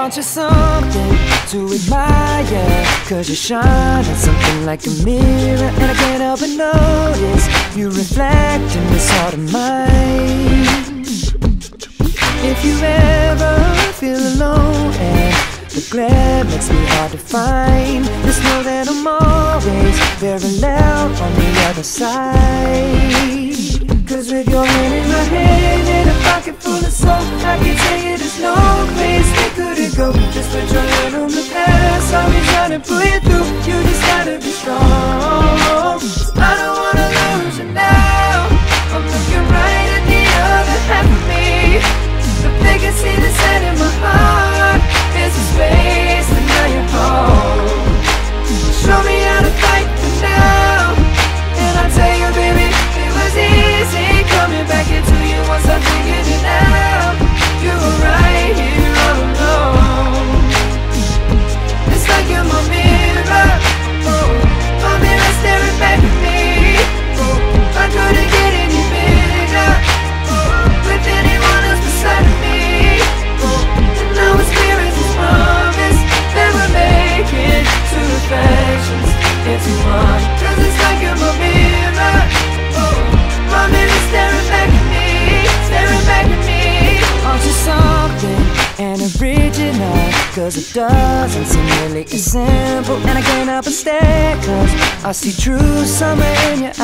Aren't you something to admire? 'Cause you shine on something like a mirror, and I can't help but notice you reflect in this heart of mine. If you ever feel alone and the glare makes me hard to find, just know that I'm always very loud on the other side. 'Cause with your hand in my hand and a pocket full of soap, I can tell you there's no place we couldn't go. Just put your hand on the past, I'll be trying to pull you through. You just gotta be strong. I don't wanna lose you now. I'm looking right at the other half of me. If they can see the sand in my heart, there's a space and now you're home. Show me how to fight for now, and I'll tell you, baby, it was easy coming back into you once I figured it out. You were right here all alone. It's like you're my mirror, oh, my mirror staring back at me. Oh, I couldn't get any bigger, oh, with anyone else beside me. Oh, and now it's clear as this promise that we're making two reflections into one. 'Cause it's like you're my mirror, oh, my mirror staring back at me, staring back at me. Aren't you something and original? 'Cause it doesn't seem really as simple, and I can't help but stare, 'cause I see true summer in your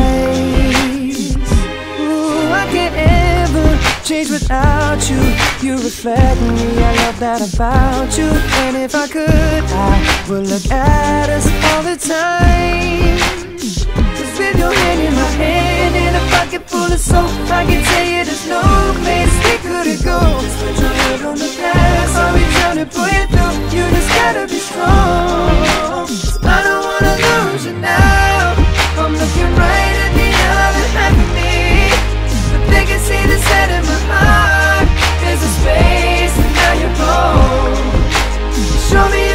eyes. Ooh, I can't ever change without you. You reflect me, I love that about you. And if I could, I would look at us all the time. 'Cause with your hand in my hand and a pocket full of soap, I can tell you there's no place we couldn't go. Just put your head on the past, I'll be trying to pull you through. You just gotta be strong. I don't wanna lose you now. I'm looking right at the other half of me. If they can see the sand in my heart, there's a space and now you're home. Show me